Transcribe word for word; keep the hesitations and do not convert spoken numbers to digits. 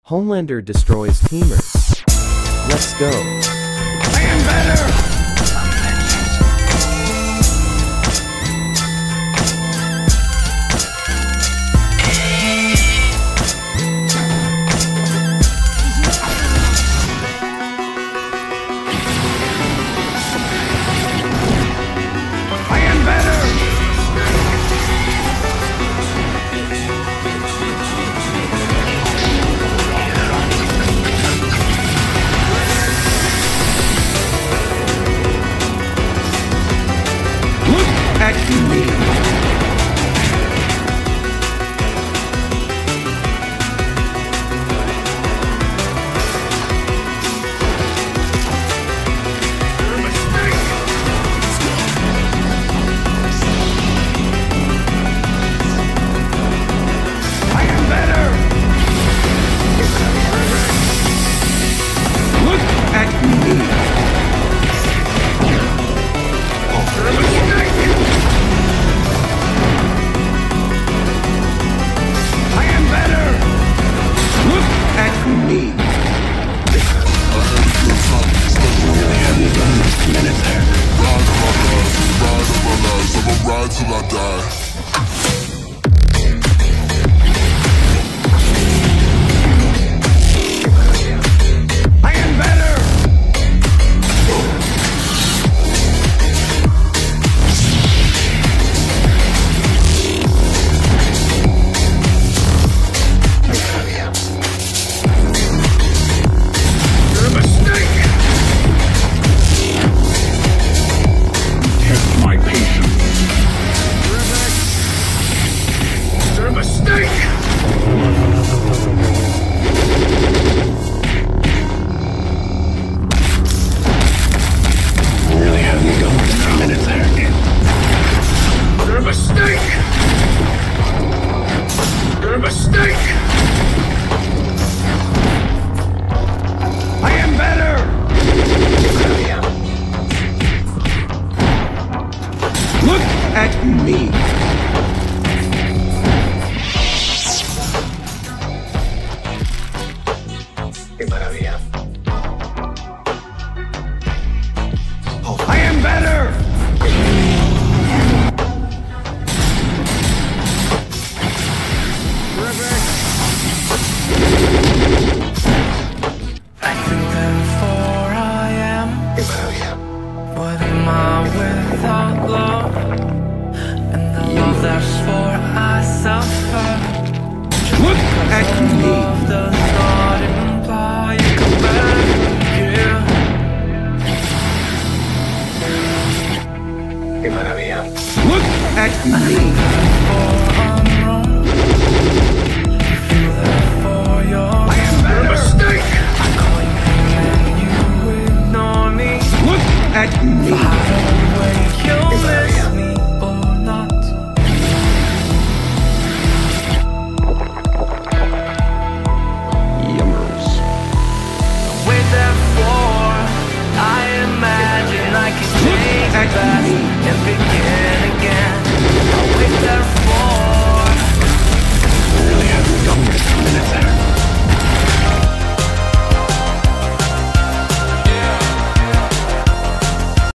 Homelander destroys teamers. Let's go. I am better! Till I die. I am better! You're a mistake! Test my patience. You're a mistake! Really had me going for a minute there. You're a mistake! You're a mistake! I am better! Look at me! Qué maravilla. I am better! I think therefore I am. Qué maravilla. What am I without love? And the love that's for I suffer. Look at me! Love does not imply you come back here. Qué maravilla. Look at me!